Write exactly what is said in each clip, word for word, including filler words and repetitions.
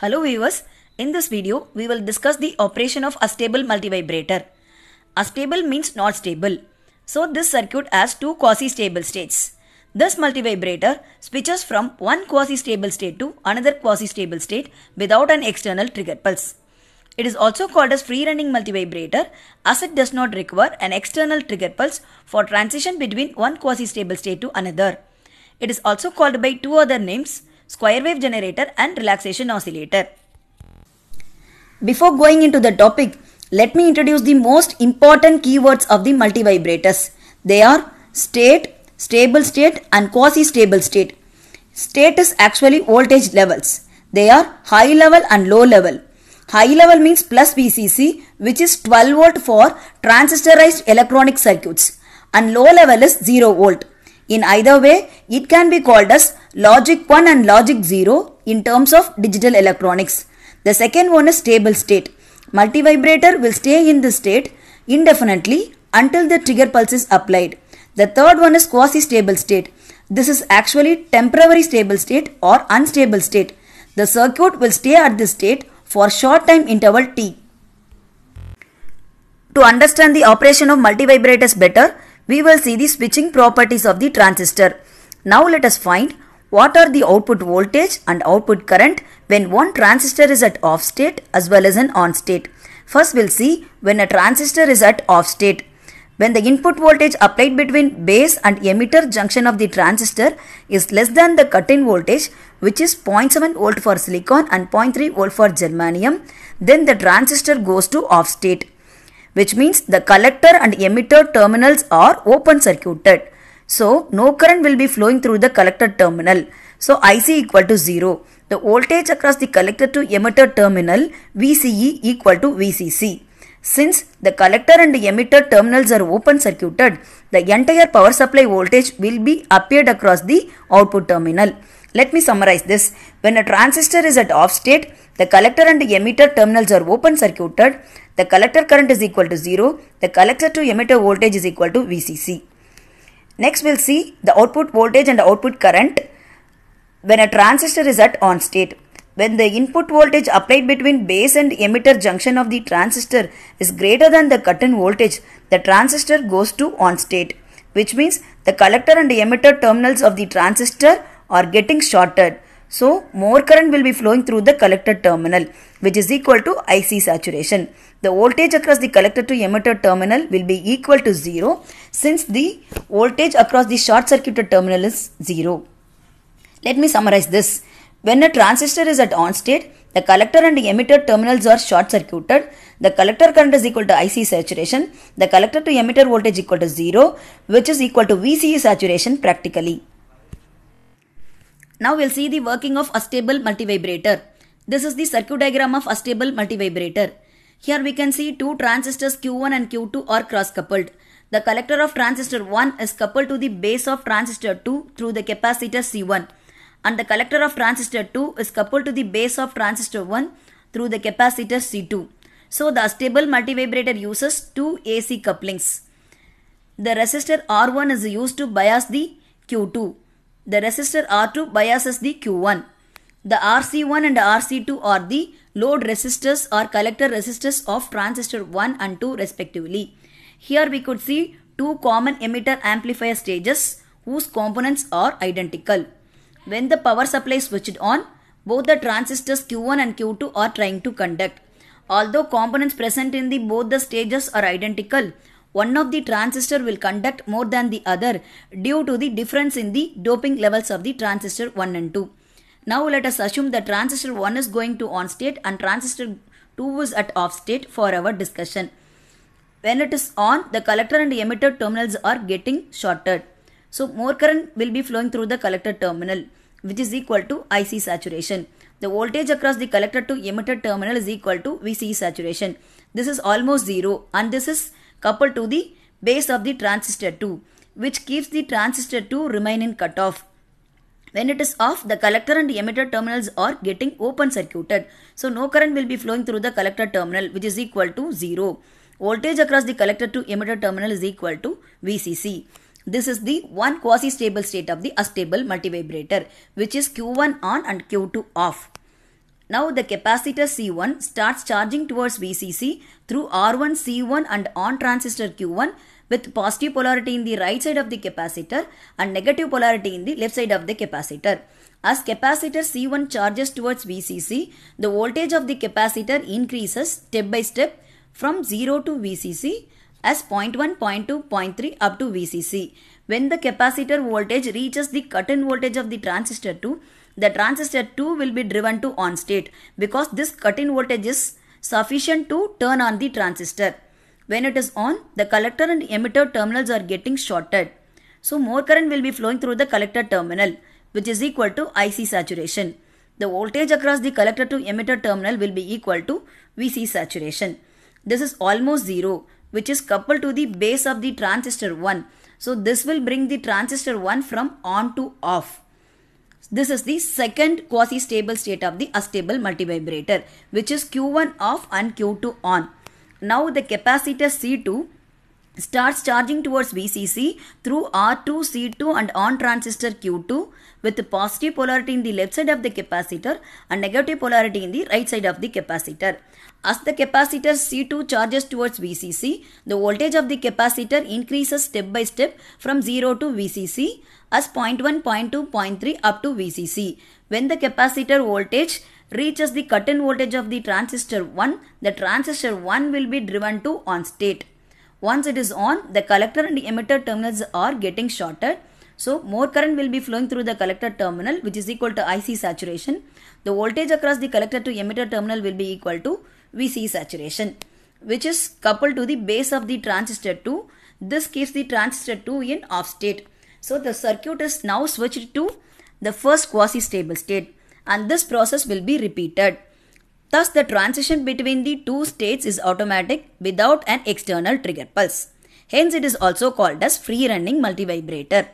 Hello viewers, in this video we will discuss the operation of astable multivibrator. Astable means not stable. So this circuit has two quasi-stable states. This multivibrator switches from one quasi-stable state to another quasi-stable state without an external trigger pulse. It is also called as free-running multivibrator as it does not require an external trigger pulse for transition between one quasi-stable state to another. It is also called by two other names, square wave generator and relaxation oscillator. Before going into the topic, let me introduce the most important keywords of the multivibrators. They are state, stable state and quasi-stable state. State is actually voltage levels. They are high level and low level. High level means plus V C C, which is twelve volt for transistorized electronic circuits, and low level is zero volt. In either way, it can be called as logic one and logic zero in terms of digital electronics. The second one is stable state. Multivibrator will stay in this state indefinitely until the trigger pulse is applied. The third one is quasi-stable state. This is actually temporary stable state or unstable state. The circuit will stay at this state for short time interval t. To understand the operation of multivibrators better, we will see the switching properties of the transistor. Now let us find what are the output voltage and output current when one transistor is at off state as well as an on state. First we'll see when a transistor is at off state. When the input voltage applied between base and emitter junction of the transistor is less than the cut-in voltage, which is zero point seven volt for silicon and zero point three volt for germanium, then the transistor goes to off state, which means the collector and emitter terminals are open circuited. So, no current will be flowing through the collector terminal. So, I C equal to zero. The voltage across the collector to emitter terminal V C E equal to V C C. Since the collector and the emitter terminals are open circuited, the entire power supply voltage will be appeared across the output terminal. Let me summarize this. When a transistor is at off state, the collector and the emitter terminals are open circuited. The collector current is equal to zero. The collector to emitter voltage is equal to V C C. Next we'll see the output voltage and output current when a transistor is at on state. When the input voltage applied between base and emitter junction of the transistor is greater than the cut-in voltage, the transistor goes to on state, which means the collector and emitter terminals of the transistor are getting shorted. So, more current will be flowing through the collector terminal, which is equal to I C saturation. The voltage across the collector to emitter terminal will be equal to zero since the voltage across the short circuited terminal is zero. Let me summarize this. When a transistor is at on state, the collector and emitter terminals are short circuited. The collector current is equal to I C saturation. The collector to emitter voltage equal to zero, which is equal to V C E saturation practically. Now we'll see the working of astable multivibrator. This is the circuit diagram of astable multivibrator. Here we can see two transistors Q one and Q two are cross coupled. The collector of transistor one is coupled to the base of transistor two through the capacitor C one. And the collector of transistor two is coupled to the base of transistor one through the capacitor C two. So the astable multivibrator uses two A C couplings. The resistor R one is used to bias the Q two. The resistor R two biases the Q one. The R C one and R C two are the load resistors or collector resistors of transistor one and two respectively. Here we could see two common emitter amplifier stages whose components are identical. When the power supply is switched on, both the transistors Q one and Q two are trying to conduct. Although components present in the both the stages are identical, one of the transistor will conduct more than the other due to the difference in the doping levels of the transistor one and two. Now let us assume that transistor one is going to on state and transistor two is at off state for our discussion. When it is on, the collector and emitter terminals are getting shorted. So more current will be flowing through the collector terminal, which is equal to I C saturation. The voltage across the collector to emitter terminal is equal to V C E saturation. This is almost zero and this is coupled to the base of the transistor two, which keeps the transistor two remain in cutoff. When it is off, the collector and emitter terminals are getting open circuited. So no current will be flowing through the collector terminal, which is equal to zero. Voltage across the collector to emitter terminal is equal to V C C. This is the one quasi-stable state of the astable multivibrator, which is Q one on and Q two off. Now the capacitor C one starts charging towards V C C through R one C one and on transistor Q one with positive polarity in the right side of the capacitor and negative polarity in the left side of the capacitor. As capacitor C one charges towards V C C, the voltage of the capacitor increases step by step from zero to V C C as zero point one, zero point two, zero point three up to V C C. When the capacitor voltage reaches the cut-in voltage of the transistor two, the transistor two will be driven to on state because this cut-in voltage is sufficient to turn on the transistor. When it is on, the collector and emitter terminals are getting shorted. So more current will be flowing through the collector terminal, which is equal to I C saturation. The voltage across the collector to emitter terminal will be equal to V C saturation. This is almost zero, which is coupled to the base of the transistor one. So this will bring the transistor one from on to off. This is the second quasi-stable state of the astable multivibrator, which is Q one off and Q two on. Now the capacitor C two starts charging towards V C C through R two C two and on transistor Q two with positive polarity in the left side of the capacitor and negative polarity in the right side of the capacitor. As the capacitor C two charges towards V C C, the voltage of the capacitor increases step by step from zero to V C C as zero point one, zero point two, zero point three up to V C C. When the capacitor voltage reaches the cut-in voltage of the transistor one, the transistor one will be driven to on state. Once it is on, the collector and emitter terminals are getting shorted. So more current will be flowing through the collector terminal, which is equal to I C saturation. The voltage across the collector to emitter terminal will be equal to V C saturation, which is coupled to the base of the transistor two. This keeps the transistor two in off state. So the circuit is now switched to the first quasi-stable state, and this process will be repeated. Thus the transition between the two states is automatic without an external trigger pulse. Hence it is also called as free running multivibrator.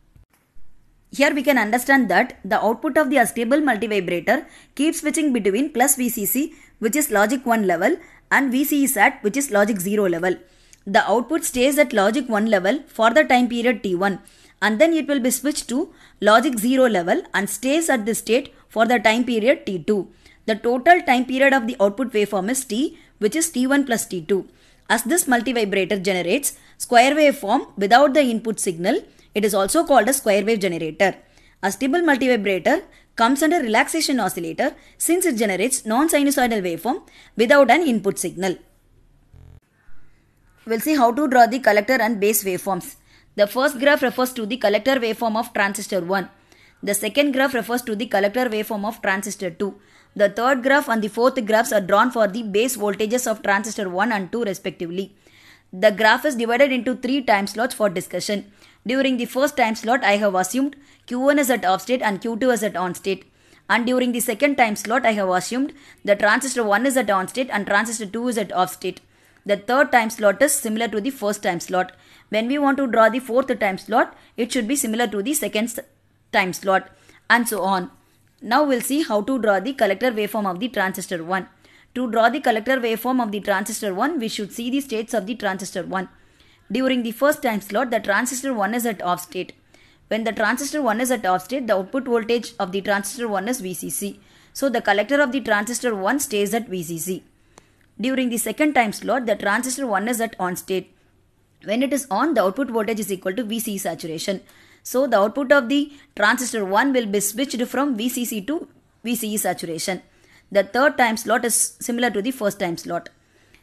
Here we can understand that the output of the astable multivibrator keeps switching between plus V C C, which is logic one level, and V C E sat, which is logic zero level. The output stays at logic one level for the time period T one, and then it will be switched to logic zero level and stays at this state for the time period T two. The total time period of the output waveform is T, which is T one plus T two. As this multivibrator generates square wave form without the input signal, it is also called a square wave generator. Astable multivibrator comes under relaxation oscillator since it generates non-sinusoidal waveform without an input signal. We'll see how to draw the collector and base waveforms. The first graph refers to the collector waveform of transistor one. The second graph refers to the collector waveform of transistor two. The third graph and the fourth graphs are drawn for the base voltages of transistor one and two respectively. The graph is divided into three time slots for discussion. During the first time slot, I have assumed Q one is at off state and Q two is at on state. And during the second time slot, I have assumed the transistor one is at on state and transistor two is at off state. The third time slot is similar to the first time slot. When we want to draw the fourth time slot, it should be similar to the second time slot, and so on. Now we'll see how to draw the collector waveform of the transistor one. To draw the collector waveform of the transistor one, we should see the states of the transistor one. During the first time slot, the transistor one is at off state. When the transistor one is at off state, the output voltage of the transistor one is V C C. So the collector of the transistor one stays at V C C. During the second time slot, the transistor one is at on state. When it is on, the output voltage is equal to V C saturation. So the output of the transistor one will be switched from V C C to V C E saturation. The third time slot is similar to the first time slot.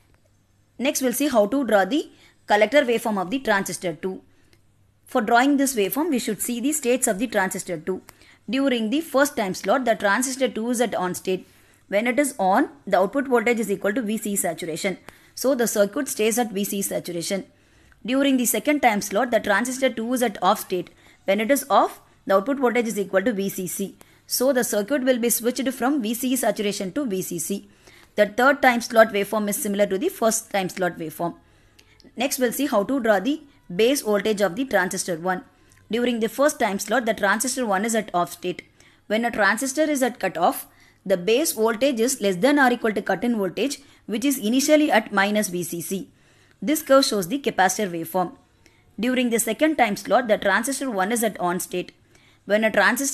Next we'll see how to draw the collector waveform of the transistor two. For drawing this waveform, we should see the states of the transistor two. During the first time slot, the transistor two is at on state. When it is on, the output voltage is equal to V C E saturation. So the circuit stays at V C E saturation. During the second time slot, the transistor two is at off state. When it is off, the output voltage is equal to V C C. So the circuit will be switched from V C E saturation to V C C. The third time slot waveform is similar to the first time slot waveform. Next we'll see how to draw the base voltage of the transistor one. During the first time slot, the transistor one is at off state. When a transistor is at cutoff, the base voltage is less than or equal to cut-in voltage, which is initially at minus V C C. This curve shows the capacitor waveform. During the second time slot, the transistor one is at on state. When a transistor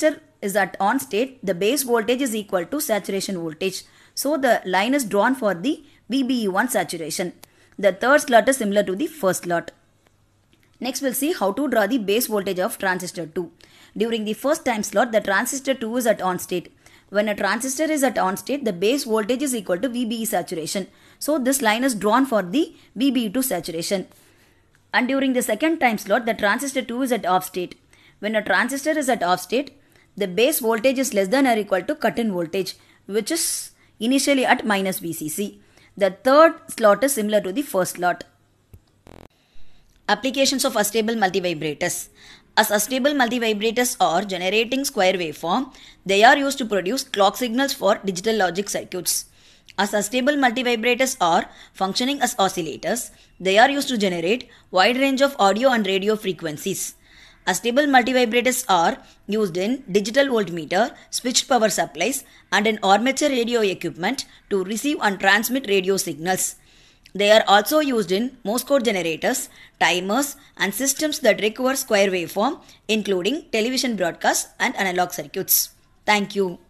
is at on state, the base voltage is equal to saturation voltage. So the line is drawn for the V B E one saturation. The third slot is similar to the first slot. Next we'll see how to draw the base voltage of transistor two. During the first time slot, the transistor two is at on state. When a transistor is at on state, the base voltage is equal to V B E saturation. So this line is drawn for the V B E two saturation. And during the second time slot, the transistor two is at off state. When a transistor is at off state, the base voltage is less than or equal to cut-in voltage, which is initially at minus V C C. The third slot is similar to the first slot. Applications of Astable Multivibrators. As Astable Multivibrators are generating square waveform, they are used to produce clock signals for digital logic circuits. As Astable Multivibrators are functioning as oscillators, they are used to generate wide range of audio and radio frequencies. Astable Multivibrators are used in digital voltmeter, switched power supplies, and in armature radio equipment to receive and transmit radio signals. They are also used in Morse code generators, timers, and systems that require square waveform, including television broadcasts and analog circuits. Thank you.